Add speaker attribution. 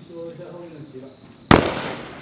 Speaker 1: 说一下后面的棋吧。